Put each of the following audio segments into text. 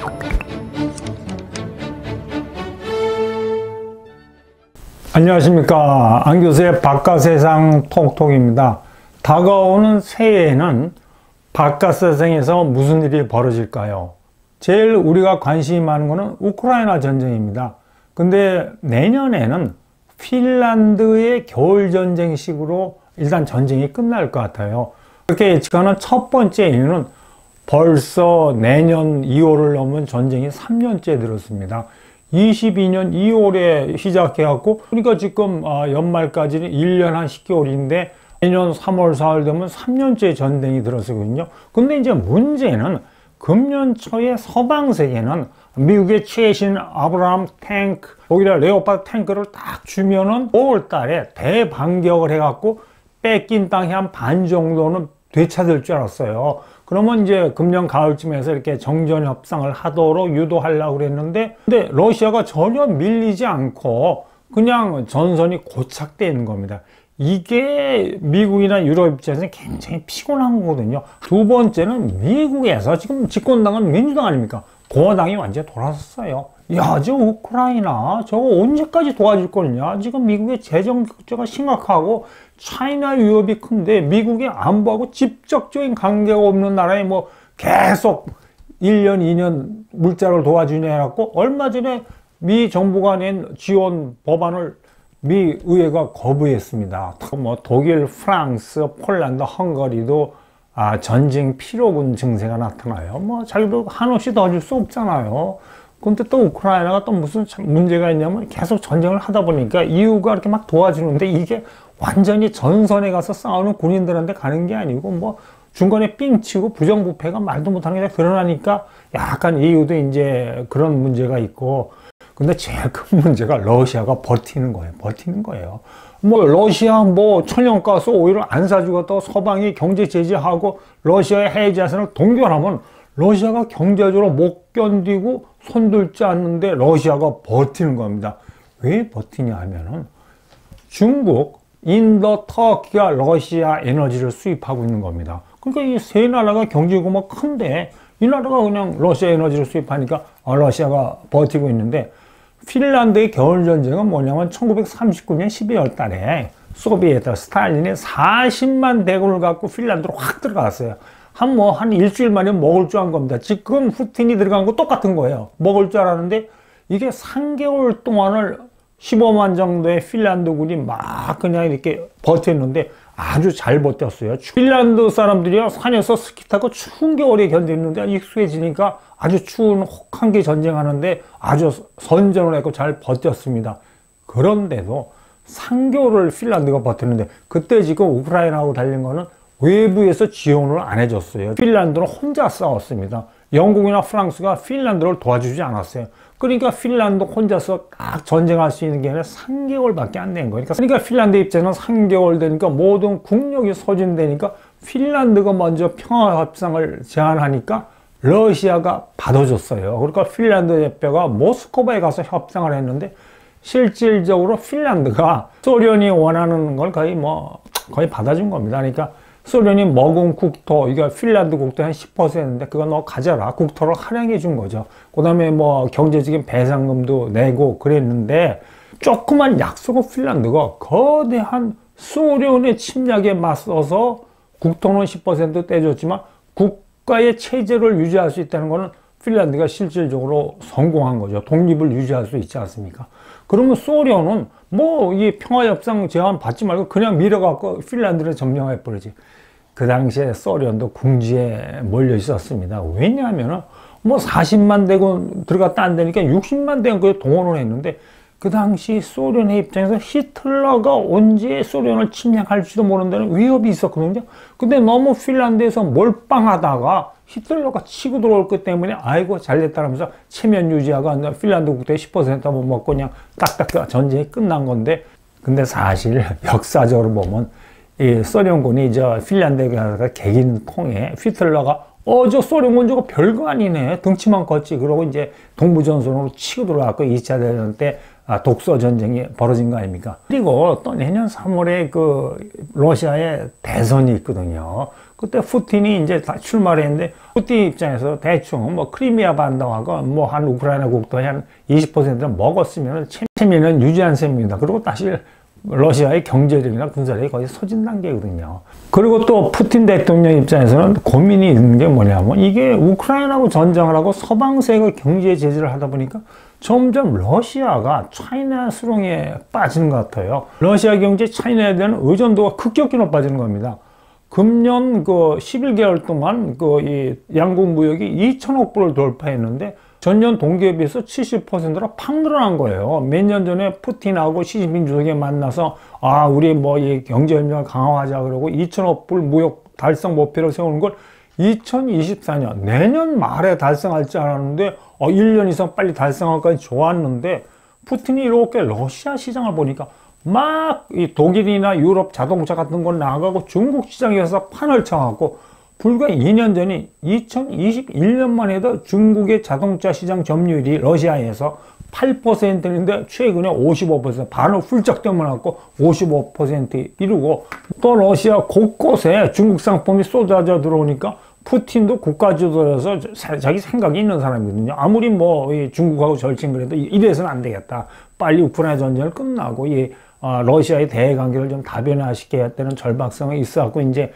안녕하십니까. 안교수의 바깥세상 톡톡입니다. 다가오는 새해에는 바깥세상에서 무슨 일이 벌어질까요? 제일 우리가 관심이 많은 것은 우크라이나 전쟁입니다. 근데 내년에는 핀란드의 겨울전쟁식으로 일단 전쟁이 끝날 것 같아요. 그렇게 예측하는 첫 번째 이유는 벌써 내년 2월을 넘은 전쟁이 3년째 들었습니다. 22년 2월에 시작해갖고, 그러니까 지금 연말까지는 1년 한 10개월인데, 내년 3월, 4월 되면 3년째 전쟁이 들었거든요. 근데 이제 문제는 금년 초에 서방 세계는 미국의 최신 아브라함 탱크, 거기다 레오파드 탱크를 딱 주면은 5월 달에 대반격을 해갖고 뺏긴 땅이 한 반 정도는 되찾을 줄 알았어요. 그러면 이제 금년 가을쯤에서 이렇게 정전 협상을 하도록 유도하려고 그랬는데, 근데 러시아가 전혀 밀리지 않고 그냥 전선이 고착되어 있는 겁니다. 이게 미국이나 유럽 입장에서는 굉장히 피곤한 거거든요. 두 번째는 미국에서 지금 집권당은 민주당 아닙니까? 공화당이 완전히 돌아섰어요. 야, 저 우크라이나 저거 언제까지 도와줄 거냐? 지금 미국의 재정 적자가 심각하고 차이나 위협이 큰데 미국의 안보하고 직접적인 관계가 없는 나라에 뭐 계속 1년, 2년 물자를 도와주냐 해갖고 얼마 전에 미 정부가 낸 지원 법안을 미 의회가 거부했습니다. 뭐 독일, 프랑스, 폴란드, 헝가리도 전쟁 피로군 증세가 나타나요. 뭐 자기도 한없이 도와줄 수 없잖아요. 근데 또 우크라이나가 또 무슨 문제가 있냐면 계속 전쟁을 하다 보니까 EU가 이렇게 막 도와주는데 이게 완전히 전선에 가서 싸우는 군인들한테 가는 게 아니고 뭐 중간에 삥 치고 부정부패가 말도 못하는 게 드러나니까 약간 EU도 이제 그런 문제가 있고, 근데 제일 큰 문제가 러시아가 버티는 거예요. 뭐 러시아 뭐 천연가스 오일을 안 사주고 또 서방이 경제 제재하고 러시아의 해외 자산을 동결하면 러시아가 경제적으로 못 견디고 손들지 않는데 러시아가 버티는 겁니다. 왜 버티냐 하면은 중국, 인도, 터키가 러시아 에너지를 수입하고 있는 겁니다. 그러니까 이 세 나라가 경제가 뭐 큰데 이 나라가 그냥 러시아 에너지를 수입하니까 러시아가 버티고 있는데, 핀란드의 겨울전쟁은 뭐냐면 1939년 12월 달에 소비에트 스탈린이 40만 대군을 갖고 핀란드로 확 들어갔어요. 한 일주일 만에 먹을 줄 안 겁니다. 지금 푸틴이 들어간 거 똑같은 거예요. 먹을 줄 알았는데 이게 3개월 동안을 15만 정도의 핀란드군이 막 그냥 이렇게 버텼는데 아주 잘 버텼어요. 핀란드 사람들이요, 산에서 스키 타고 추운 겨울에 견디는데 익숙해지니까 아주 추운 혹한기 전쟁하는데 아주 선전을 했고 잘 버텼습니다. 그런데도 3개월을 핀란드가 버텼는데, 그때 지금 우크라이나하고 달린 거는 외부에서 지원을 안 해줬어요. 핀란드는 혼자 싸웠습니다. 영국이나 프랑스가 핀란드를 도와주지 않았어요. 그러니까 핀란드 혼자서 딱 전쟁할 수 있는 게 아니라 3개월밖에 안 된 거예요. 그러니까 핀란드 입장에는 3개월 되니까 모든 국력이 소진되니까 핀란드가 먼저 평화협상을 제안하니까 러시아가 받아줬어요. 그러니까 핀란드 대표가 모스크바에 가서 협상을 했는데, 실질적으로 핀란드가 소련이 원하는 걸 거의 받아준 겁니다. 그러니까 소련이 먹은 국토, 이게 핀란드 국토의 한 10%인데 그거 너 가져라. 국토를 할애해 준 거죠. 그 다음에 뭐 경제적인 배상금도 내고 그랬는데, 조그만 약속을 핀란드가 거대한 소련의 침략에 맞서서 국토는 10% 떼줬지만 국가의 체제를 유지할 수 있다는 거는 핀란드가 실질적으로 성공한 거죠. 독립을 유지할 수 있지 않습니까? 그러면 소련은 뭐 이 평화협상 제안 받지 말고 그냥 밀어갖고 핀란드를 점령해 버리지. 그 당시에 소련도 궁지에 몰려 있었습니다. 왜냐하면은 뭐 40만 대군 들어갔다 안 되니까 60만 대군 그 동원을 했는데, 그 당시 소련의 입장에서 히틀러가 언제 소련을 침략할지도 모른다는 위협이 있었거든요. 근데 너무 핀란드에서 몰빵하다가 히틀러가 치고 들어올 것 때문에 아이고 잘됐다면서 체면 유지하고 핀란드 국토의 10% 못 먹고 그냥 딱딱 전쟁이 끝난 건데, 근데 사실 역사적으로 보면 이 소련군이 저 핀란드에 가서 개긴 통에 히틀러가 저 소련군 저거 별거 아니네, 등치만 컸지, 그러고 이제 동부전선으로 치고 들어왔고 2차 대전 때 독소 전쟁이 벌어진 거 아닙니까? 그리고 또 내년 3월에 그 러시아에 대선이 있거든요. 그때 푸틴이 이제 다 출마를 했는데, 푸틴 입장에서 대충 뭐 크리미아 반도하고 뭐 한 우크라이나 국토의 한 20%는 먹었으면 체면은 유지한 셈입니다. 그리고 다시 러시아의 경제력이나 군사력이 거의 소진 단계거든요. 그리고 또 푸틴 대통령 입장에서는 고민이 있는 게 뭐냐면, 이게 우크라이나하고 전쟁을 하고 서방세가 경제 제재를 하다 보니까 점점 러시아가 차이나 수렁에 빠지는 것 같아요. 러시아 경제 차이나에 대한 의존도가 급격히 높아지는 겁니다. 금년 그 11개월 동안 이 양국 무역이 2천억 불을 돌파했는데, 전년 동기에 비해서 70%나 팍 늘어난 거예요. 몇 년 전에 푸틴하고 시진핑 주석이 만나서 우리 뭐 이 경제협력을 강화하자 그러고 2천억 불 무역 달성 목표를 세우는 걸 2024년 내년 말에 달성할 줄 알았는데 1년 이상 빨리 달성하기까지 좋았는데, 푸틴이 이렇게 러시아 시장을 보니까 막 이 독일이나 유럽 자동차 같은 건 나가고 중국 시장에서 판을 쳐갖고, 불과 2년 전이 2021년만 해도 중국의 자동차 시장 점유율이 러시아에서 8%인데 최근에 55%, 반을 훌쩍 뛰어넘어갖고 55% 이루고, 또 러시아 곳곳에 중국 상품이 쏟아져 들어오니까 푸틴도 국가주도라서 자기 생각이 있는 사람이거든요. 아무리 뭐 중국하고 절친 그래도 이래서는 안 되겠다. 빨리 우크라이나 전쟁을 끝나고 러시아의 대외 관계를 좀 다변화시켜야 되는 절박성이 있어갖고 이제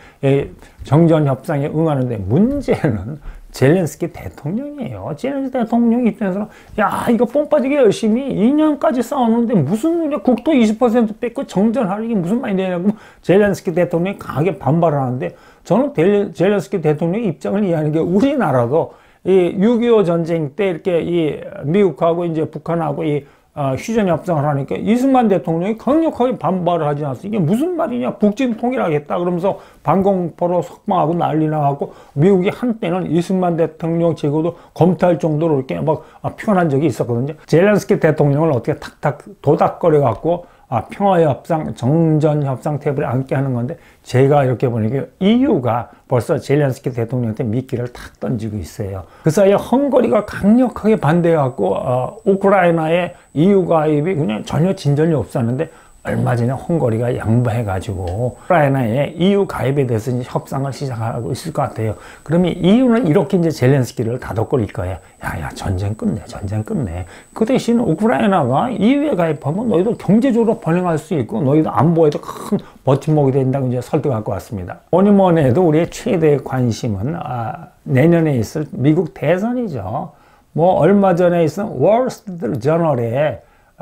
정전 협상에 응하는데, 문제는 젤렌스키 대통령이에요. 젤렌스키 대통령 입장에서는 이거 뽕 빠지게 열심히 2년까지 싸우는데 무슨 국토 20% 뺏고 정전하는 게 무슨 말이 되냐고 젤렌스키 대통령이 강하게 반발을 하는데, 저는 젤렌스키 대통령의 입장을 이해하는 게, 우리나라도 이 6.25 전쟁 때 이렇게 미국하고 이제 북한하고 휴전 협상을 하니까 이승만 대통령이 강력하게 반발을 하지 않았어요. 이게 무슨 말이냐, 북진 통일하겠다 그러면서 방공포로 석방하고 난리 나갖고, 미국이 한때는 이승만 대통령 제거도 검토할 정도로 이렇게 막 표현한 적이 있었거든요. 젤렌스키 대통령을 어떻게 탁탁 도닥거려 갖고 평화협상, 정전협상 테이블에 앉게 하는 건데, 제가 이렇게 보니까 EU가 벌써 젤렌스키 대통령한테 미끼를 탁 던지고 있어요. 그 사이에 헝가리가 강력하게 반대해갖고 우크라이나의 EU 가입이 그냥 전혀 진전이 없었는데, 얼마 전에 헝가리가 양보해가지고 우크라이나의 EU 가입에 대해서 이제 협상을 시작하고 있을 것 같아요. 그러면 EU는 이렇게 이제 젤렌스키를 다독거릴 거예요. 야, 전쟁 끝내, 전쟁 끝내. 그 대신 우크라이나가 EU에 가입하면 너희도 경제적으로 번영할 수 있고, 너희도 안보에도 큰 버팀목이 된다고 이제 설득할 것 같습니다. 뭐니 뭐니 해도 우리의 최대의 관심은 내년에 있을 미국 대선이죠. 뭐 얼마 전에 있은 월스트리트저널에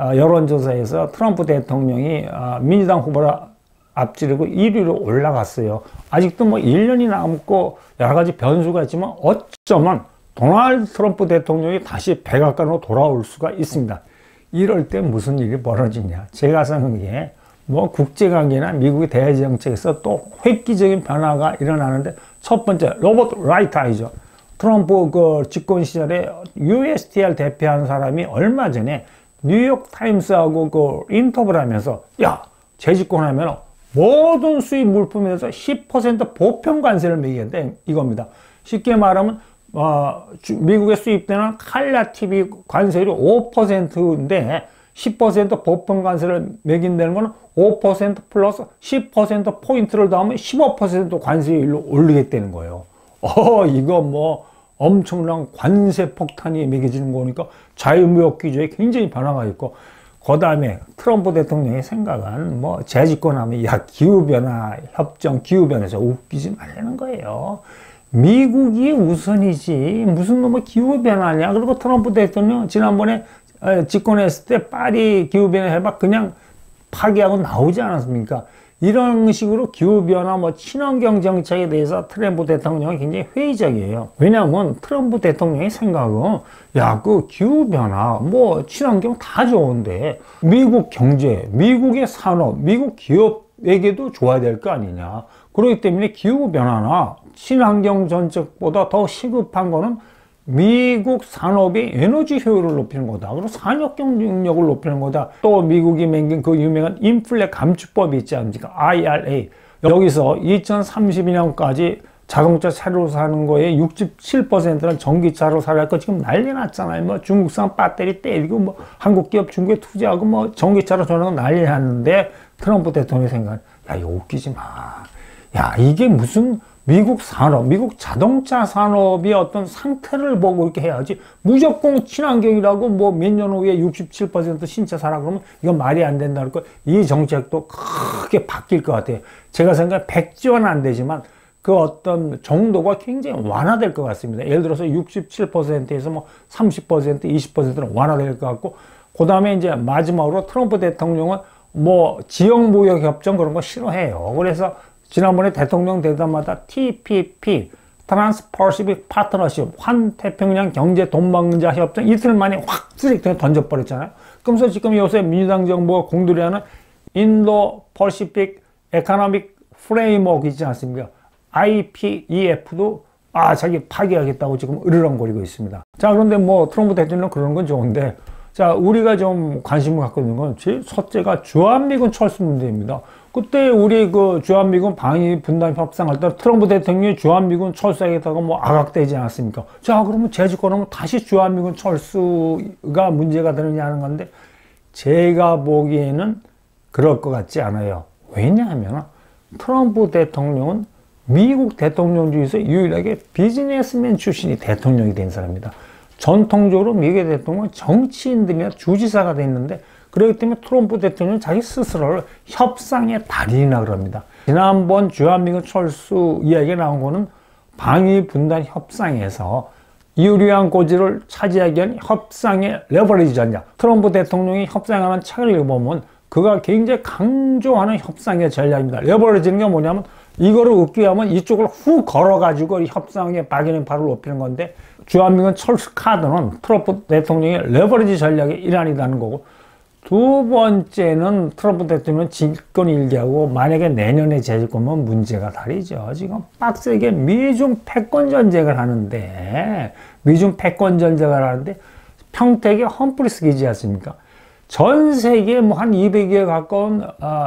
여론조사에서 트럼프 대통령이 민주당 후보를 앞지르고 1위로 올라갔어요. 아직도 뭐 1년이 남고 여러 가지 변수가 있지만, 어쩌면 도널드 트럼프 대통령이 다시 백악관으로 돌아올 수가 있습니다. 이럴 때 무슨 일이 벌어지냐. 제가 생각하기에 뭐 국제관계나 미국의 대외정책에서 또 획기적인 변화가 일어나는데, 첫 번째 로버트 라이트아이죠. 트럼프 그 집권 시절에 USTR 대표한 사람이 얼마 전에 뉴욕 타임스하고 그 인터뷰를 하면서, 재집권하면 모든 수입 물품에 대해서 10% 보편 관세를 매기겠다 이겁니다. 쉽게 말하면 미국에 수입되는 칼라 TV 관세율이 5%인데 10% 보편 관세를 매긴다는 건 5% 플러스 10% 포인트를 더하면 15% 관세율로 올리겠다는 거예요. 이거 뭐 엄청난 관세 폭탄이 매겨지는 거니까 자유무역 규제에 굉장히 변화가 있고, 그 다음에 트럼프 대통령의 생각은 뭐 재집권하면 기후변화 협정, 기후변화에서 웃기지 말라는 거예요. 미국이 우선이지 무슨 뭐 기후변화냐. 그리고 트럼프 대통령 지난번에 집권했을 때 파리 기후변화 해봐 그냥 파기하고 나오지 않았습니까? 이런 식으로 기후변화, 친환경 정책에 대해서 트럼프 대통령이 굉장히 회의적이에요. 왜냐하면 트럼프 대통령의 생각은, 그 기후변화, 친환경 다 좋은데, 미국 경제, 미국의 산업, 미국 기업에게도 좋아야 될 거 아니냐. 그렇기 때문에 기후변화나 친환경 정책보다 더 시급한 거는 미국 산업의 에너지 효율을 높이는 거다. 그리고 산업 경쟁력을 높이는 거다. 또 미국이 맹긴 그 유명한 인플레 감축법이 있지 않습니까? IRA. 여기서 2032년까지 자동차 차로 사는 거에 67%는 전기차로 살아야 거 지금 난리 났잖아요. 중국산 배터리 때리고 한국 기업 중국에 투자하고 전기차로 전화가 난리 났는데, 트럼프 대통령이 생각은, 이거 웃기지 마. 이게 무슨 미국 산업, 미국 자동차 산업의 어떤 상태를 보고 이렇게 해야지, 무조건 친환경이라고 뭐 몇 년 후에 67% 신차 사라 그러면 이건 말이 안 된다는 거. 이 정책도 크게 바뀔 것 같아요. 제가 생각에 100조는 안 되지만 그 어떤 정도가 굉장히 완화될 것 같습니다. 예를 들어서 67%에서 뭐 30%, 20%는 완화될 것 같고, 그 다음에 이제 마지막으로 트럼프 대통령은 뭐 지역무역 협정 그런 거 싫어해요. 그래서 지난번에 대통령 되자마자 TPP, 트랜스퍼시픽 파트너십, 환태평양 경제 동반자 협정 이틀 만에 확 쓰레기통에 던져버렸잖아요. 그러면서 지금 요새 민주당 정부가 공들여하는 인도 퍼시픽 에코노믹 프레임워크 있지 않습니까? IPEF도 자기 파기하겠다고 지금 으르렁거리고 있습니다. 자, 그런데 뭐 트럼프 대통령 그러는 건 좋은데, 자, 우리가 좀 관심을 갖고 있는 건 제일 첫째가 주한미군 철수 문제입니다. 그때 우리 그 주한미군 방위 분담 협상할 때 트럼프 대통령이 주한미군 철수하겠다고 뭐 악악대지 않았습니까? 자, 그러면 재집권하면 다시 주한미군 철수가 문제가 되느냐 하는 건데, 제가 보기에는 그럴 것 같지 않아요. 왜냐하면 트럼프 대통령은 미국 대통령 중에서 유일하게 비즈니스맨 출신이 대통령이 된 사람입니다. 전통적으로 미국의 대통령은 정치인들이나 주지사가 됐는데, 그렇기 때문에 트럼프 대통령은 자기 스스로를 협상의 달인이라 그럽니다. 지난번 주한미군 철수 이야기가 나온 거는 방위 분단 협상에서 유리한 고지를 차지하기 위한 협상의 레버리지 전략. 트럼프 대통령이 협상하는 책을 읽어보면 그가 굉장히 강조하는 협상의 전략입니다. 레버리지는 게 뭐냐면 이거를 얻기 위하면 이쪽을 훅 걸어가지고 협상의 박이는 발을 높이는 건데, 주한미군 철수 카드는 트럼프 대통령의 레버리지 전략의 일환이라는 거고, 두 번째는 트럼프 대통령은 집권 일기하고 만약에 내년에 재집권하면 문제가 다르죠. 지금 빡세게 미중 패권 전쟁을 하는데, 평택의 험프리스 기지 않습니까? 전 세계에 뭐 한 200여 가까운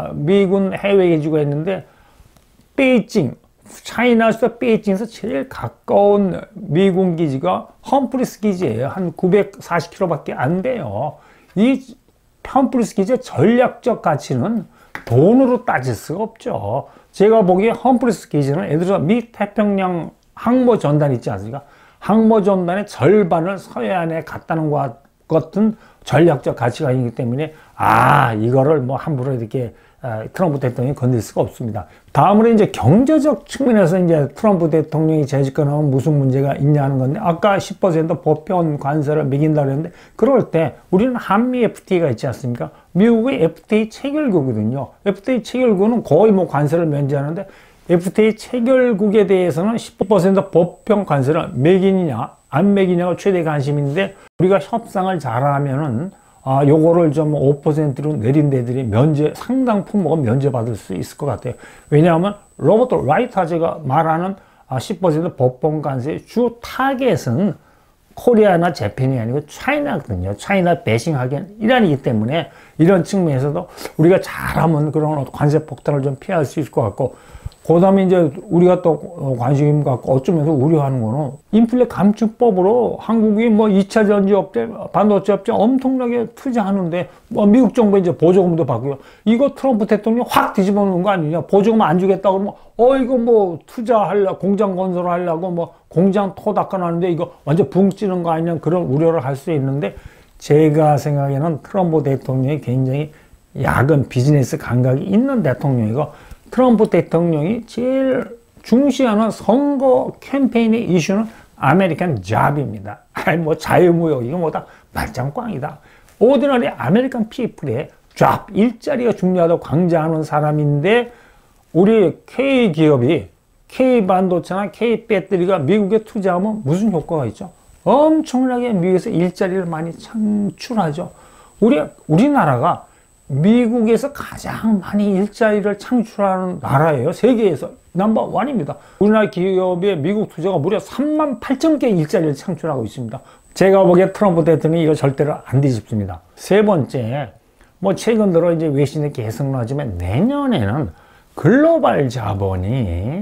미군 해외 기지가 있는데, 베이징, 차이나에서 베이징에서 제일 가까운 미군 기지가 험프리스 기지예요. 한 940km밖에 안 돼요. 이 험프리스 기지의 전략적 가치는 돈으로 따질 수가 없죠. 제가 보기에 험프리스 기지는 예를 들어서 미 태평양 항모 전단 있지 않습니까? 항모 전단의 절반을 서해안에 갖다는 것 같은 전략적 가치가 있기 때문에 이거를 뭐 함부로 이렇게 트럼프 대통령이 건들 수가 없습니다. 다음으로 이제 경제적 측면에서 이제 트럼프 대통령이 재집권하면 무슨 문제가 있냐 하는 건데, 아까 10% 보편 관세를 매긴다 그랬는데, 그럴 때 우리는 한미 FTA가 있지 않습니까? 미국의 FTA 체결국이거든요. FTA 체결국은 거의 뭐 관세를 면제하는데, FTA 체결국에 대해서는 10% 보편 관세를 매기느냐 안 매기냐가 최대 관심인데, 우리가 협상을 잘하면은 요거를 좀 5%로 내린 데들이 상당 품목은 면제받을 수 있을 것 같아요. 왜냐하면 로버트 라이트하제가 말하는 10% 보편 관세의 주 타겟은 코리아나 재팬이 아니고 차이나거든요. 차이나 배싱하기엔 일환이기 때문에 이런 측면에서도 우리가 잘하면 그런 관세 폭탄을 좀 피할 수 있을 것 같고, 그 다음에 이제 우리가 또 관심 갖고 어쩌면서 우려하는 거는 인플레 감축법으로 한국이 뭐 2차 전지업체, 반도체 업체 엄청나게 투자하는데 뭐 미국 정부 이제 보조금도 받고요. 이거 트럼프 대통령이 확 뒤집어 놓은 거 아니냐. 보조금 안 주겠다 그러면 이거 뭐 투자하려고, 공장 건설하려고 뭐 공장 토 닦아놨는데 이거 완전 붕 찌는 거 아니냐, 그런 우려를 할 수 있는데, 제가 생각에는 트럼프 대통령이 굉장히 야근 비즈니스 감각이 있는 대통령이고, 트럼프 대통령이 제일 중시하는 선거 캠페인의 이슈는 아메리칸 잡입니다. 뭐 자유무역, 이거 뭐다 말짱꽝이다. 오디너리 아메리칸 피플의 잡, 일자리가 중요하다고 강조하는 사람인데, 우리 K기업이 K반도체나 K배터리가 미국에 투자하면 무슨 효과가 있죠? 엄청나게 미국에서 일자리를 많이 창출하죠. 우리나라가 미국에서 가장 많이 일자리를 창출하는 나라예요. 세계에서 넘버1입니다. 우리나라 기업의 미국 투자가 무려 38,000개 일자리를 창출하고 있습니다. 제가 보기에 트럼프 대통령이 이거 절대로 안 뒤집습니다. 세 번째, 뭐 최근 들어 이제 외신에 계속 나오지만 내년에는 글로벌 자본이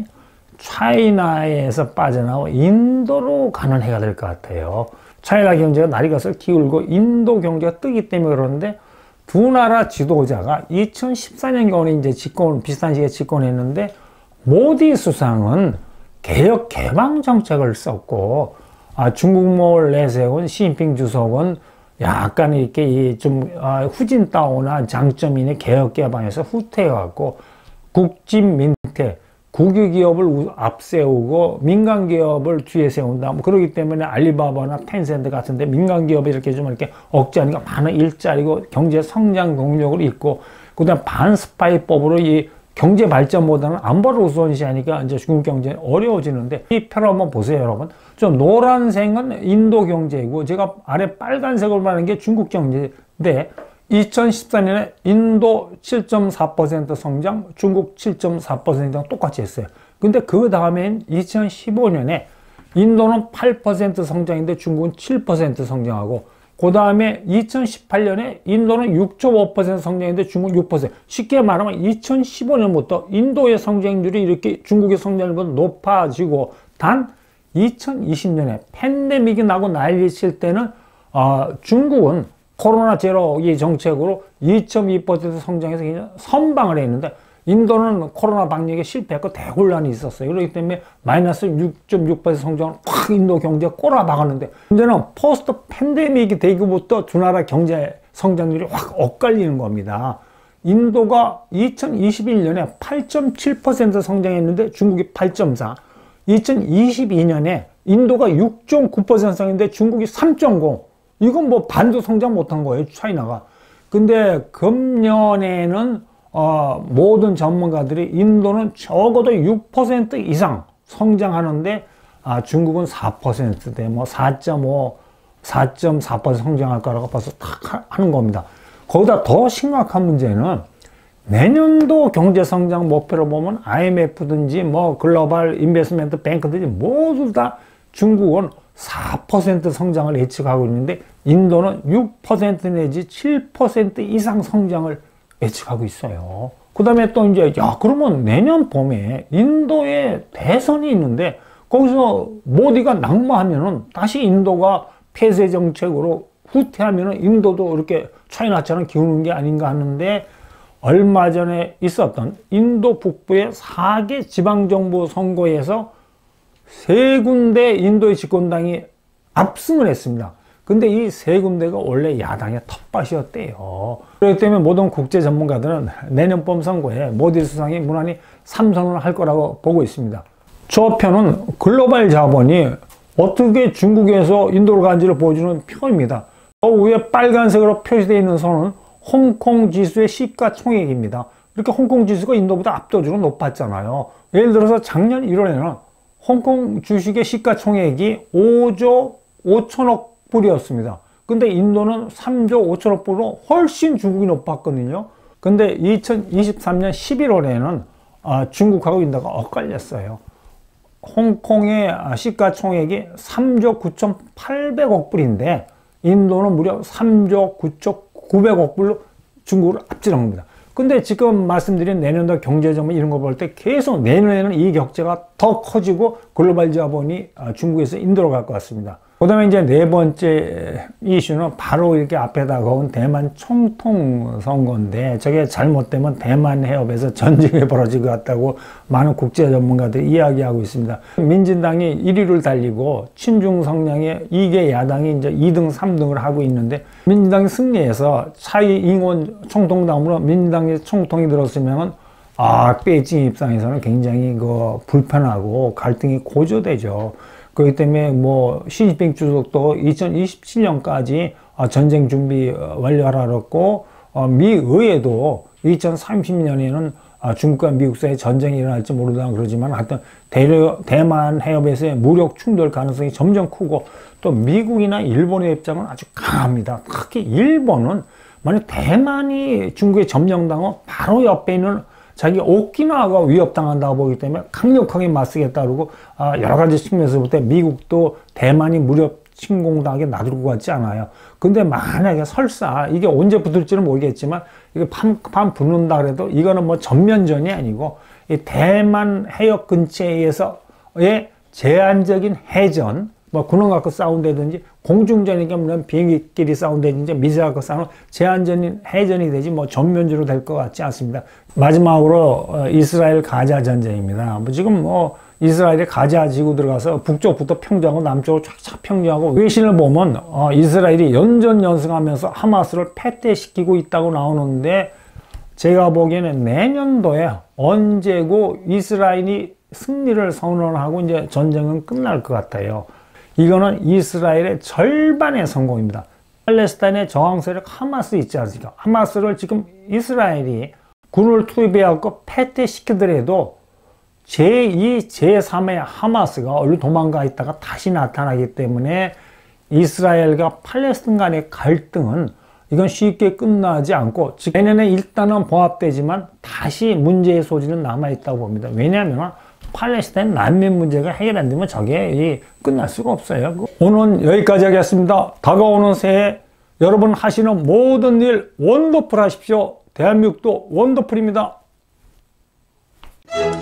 차이나에서 빠져나와 인도로 가는 해가 될 것 같아요. 차이나 경제가 날이 가서 기울고 인도 경제가 뜨기 때문에 그러는데, 두 나라 지도자가 2014년경에 이제 비슷한 시기에 집권했는데, 모디 수상은 개혁 개방 정책을 썼고, 중국몽을 내세운 시진핑 주석은 약간 이렇게 좀 후진타오나 장점인의 개혁 개방에서 후퇴해갖고 국진 민퇴, 국유기업을 앞세우고 민간기업을 뒤에 세운다. 뭐 그러기 때문에 알리바바나 텐센트 같은데 민간기업이 이렇게 좀 이렇게 억제하니까 많은 일자리고 경제 성장 동력을 잇고, 그다음 반스파이법으로 이 경제 발전보다는 안보를 우선시하니까 이제 중국 경제 어려워지는데, 이 표를 한번 보세요, 여러분. 좀 노란색은 인도 경제이고 제가 아래 빨간색으로 말하는 게 중국 경제인데, 2014년에 인도 7.4% 성장, 중국 7.4% 성장 똑같이 했어요. 근데 그 다음엔 2015년에 인도는 8% 성장인데 중국은 7% 성장하고, 그 다음에 2018년에 인도는 6.5% 성장인데 중국은 6%. 쉽게 말하면 2015년부터 인도의 성장률이 이렇게 중국의 성장률보다 높아지고, 단 2020년에 팬데믹이 나고 난리 칠 때는 중국은 코로나 제로 이 정책으로 2.2% 성장해서 그냥 선방을 했는데, 인도는 코로나 방역에 실패했고 대혼란이 있었어요. 그렇기 때문에 마이너스 6.6% 성장을 확 인도 경제에 꼬라박았는데, 문제는 포스트 팬데믹이 되기부터 두 나라 경제 성장률이 확 엇갈리는 겁니다. 인도가 2021년에 8.7% 성장했는데 중국이 8.4%, 2022년에 인도가 6.9% 성장했는데 중국이 3.0%. 이건 뭐 반도 성장 못한 거예요, 차이나가. 근데 금년에는 모든 전문가들이 인도는 적어도 6% 이상 성장하는데, 중국은 4%대, 뭐 4.5, 4.4% 성장할 거라고 벌써 탁 하는 겁니다. 거기다 더 심각한 문제는 내년도 경제 성장 목표를 보면 IMF든지 뭐 글로벌 인베스트먼트 뱅크든지 모두 다 중국은 4% 성장을 예측하고 있는데, 인도는 6% 내지 7% 이상 성장을 예측하고 있어요. 그 다음에 또 이제, 그러면 내년 봄에 인도에 대선이 있는데, 거기서 모디가 낙마하면은 다시 인도가 폐쇄 정책으로 후퇴하면은 인도도 이렇게 차이나처럼 기우는 게 아닌가 하는데, 얼마 전에 있었던 인도 북부의 4개 지방정부 선거에서 3군데 인도의 집권당이 압승을 했습니다. 근데 이 3군데가 원래 야당의 텃밭이었대요. 그렇기 때문에 모든 국제 전문가들은 내년 봄 선거에 모디 수상이 무난히 3선을 할 거라고 보고 있습니다. 저편은 글로벌 자본이 어떻게 중국에서 인도로 간지를 보여주는 표입니다. 저 위에 빨간색으로 표시되어 있는 선은 홍콩 지수의 시가총액입니다. 이렇게 홍콩 지수가 인도보다 압도적으로 높았잖아요. 예를 들어서 작년 1월에는 홍콩 주식의 시가총액이 5조 5천억 불이었습니다. 근데 인도는 3조 5천억 불로 훨씬 중국이 높았거든요. 근데 2023년 11월에는 중국하고 인도가 엇갈렸어요. 홍콩의 시가총액이 3조 9,800억 불인데 인도는 무려 3조 9,900억 불로 중국을 앞지른 겁니다. 근데 지금 말씀드린 내년도 경제전문 이런 거 볼 때 계속 내년에는 이 격차가 더 커지고 글로벌 자본이 중국에서 인도로 갈 것 같습니다. 그 다음에 이제 네 번째 이슈는 바로 이렇게 앞에 다가온 대만 총통 선거인데, 저게 잘못되면 대만 해협에서 전쟁이 벌어질 것 같다고 많은 국제 전문가들이 이야기하고 있습니다. 민진당이 1위를 달리고 친중 성향의 2개 야당이 이제 2등, 3등을 하고 있는데, 민진당이 승리해서 차이 잉원 총통당으로 민진당이 총통이 들었으면은 베이징 입장에서는 굉장히 불편하고 갈등이 고조되죠. 그렇기 때문에 뭐 시진핑 주석도 2027년까지 전쟁 준비 완료하라고 했고, 미 의회도 2030년에는 중국과 미국 사이에 전쟁이 일어날지 모르다 그러지만, 하여튼 대만 해협에서의 무력 충돌 가능성이 점점 크고, 또 미국이나 일본의 입장은 아주 강합니다. 특히 일본은 만약 대만이 중국에 점령당하면 바로 옆에 있는 자기 오키나와가 위협당한다고 보기 때문에 강력하게 맞서겠다 그러고, 여러 가지 측면에서부터 미국도 대만이 무력 침공당하게 놔두고 같지 않아요. 근데 만약에 설사 이게 언제 붙을지는 모르겠지만, 이게 판 붙는다 그래도 이거는 뭐 전면전이 아니고, 이 대만 해협 근처에서의 제한적인 해전, 뭐 군원 갖고 싸운다든지, 공중전이니까 물론 비행기끼리 싸운다든지, 미사일 갖고 싸우는 제한적인 해전이 되지 뭐 전면전으로 될 것 같지 않습니다. 마지막으로 이스라엘 가자 전쟁입니다. 지금 이스라엘이 가지고 들어가서 북쪽부터 평정하고 남쪽으로 쫙쫙 평정하고, 외신을 보면 이스라엘이 연전연승하면서 하마스를 패퇴시키고 있다고 나오는데, 제가 보기에는 내년도에 언제고 이스라엘이 승리를 선언하고 이제 전쟁은 끝날 것 같아요. 이거는 이스라엘의 절반의 성공입니다. 팔레스타인의 저항 세력 하마스 있지 않습니까? 하마스를 지금 이스라엘이 군을 투입해갖고 패퇴시키더라도 제2, 제3의 하마스가 어디 도망가 있다가 다시 나타나기 때문에 이스라엘과 팔레스타인 간의 갈등은 이건 쉽게 끝나지 않고, 내년에 일단은 봉합되지만 다시 문제의 소지는 남아있다고 봅니다. 왜냐하면 팔레스타인 난민 문제가 해결 안 되면 저게 끝날 수가 없어요. 오늘은 여기까지 하겠습니다. 다가오는 새해 여러분 하시는 모든 일 원더풀 하십시오. 대한민국도 원더풀입니다.